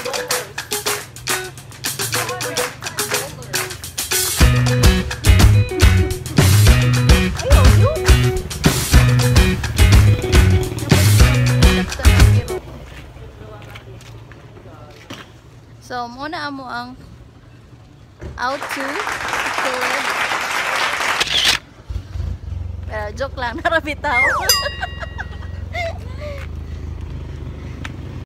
So, muna amo ang out to tulad. Pero joke lang, narabitaw.